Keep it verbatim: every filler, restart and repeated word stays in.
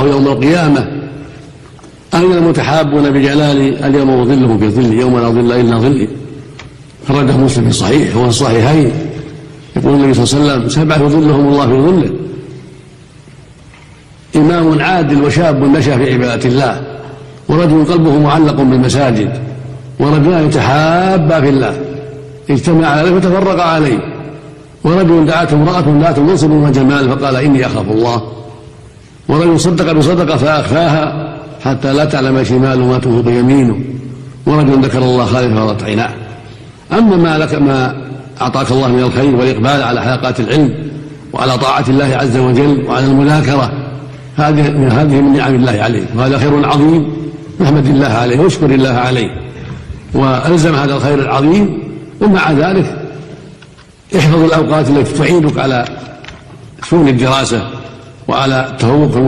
يوم القيامة: أين المتحابون بجلالي؟ اليوم أظلهم في ظلي يوم لا ظل إلا ظلي. خرجه مسلم في الصحيح وفي الصحيحين. يقول النبي صلى الله عليه وسلم: سبعة يظلهم الله في ظله: إمام عادل، وشاب نشأ في عبادة الله، ورجل قلبه معلق بالمساجد، ورجلان يتحابا في الله اجتمع عليه وتفرق عليه، ورجل دعته امرأة ذات منصب وجمال فقال: إني أخاف الله، ورجل صدق بصدقة فأخفاها حتى لا تعلم شماله ما تنفق يمينه، ورجل ذكر الله خالصا ففاضت عيناه. أما ما لك ما أعطاك الله من الخير والإقبال على حلقات العلم وعلى طاعة الله عز وجل وعلى المذاكرة، هذه هذه من نعم الله عليك، وهذا خير عظيم نحمد الله عليه واشكر الله عليه، والزم هذا الخير العظيم. ومع ذلك احفظ الأوقات التي تعينك على شؤون الدراسة وعلى التفوق